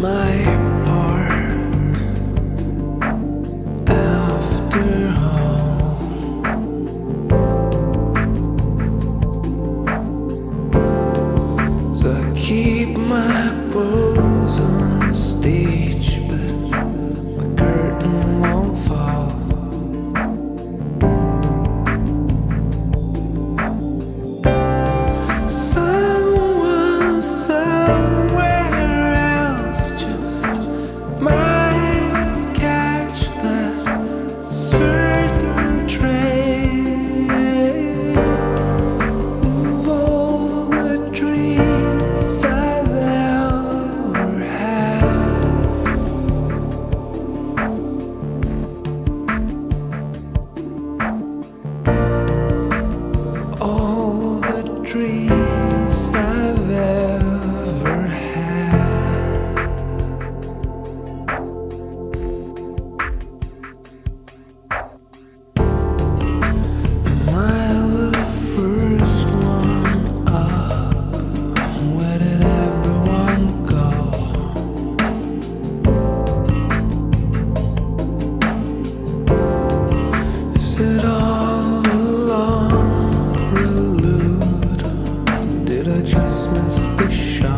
my part after all. So I keep my pose on stage, but my curtain won't fall. Someone somewhere else just might catch that certain train of all the dreams I've ever had. All the dreams I've ever had. Am I the first one up? Where did everyone go? Is it all a long prelude? Did I just miss the show?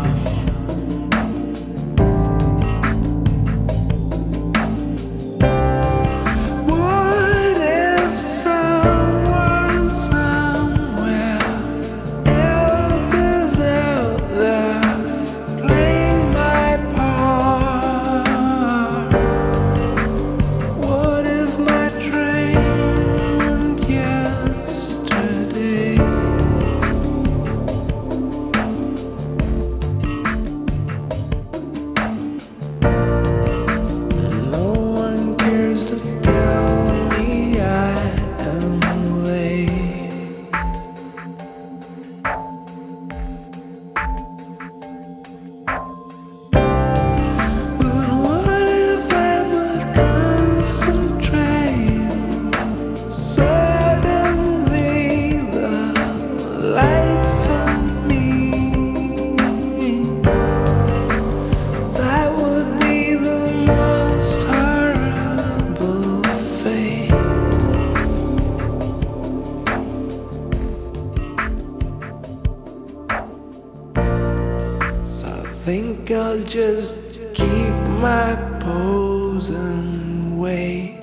What if someone somewhere else is out there playing my part? What if my train went yesterday? No one cares to tell me I am late. But what if I'm not concentrating? Suddenly the lights on me. That would be the most horrible fate. So I think I'll just keep my pose and wait.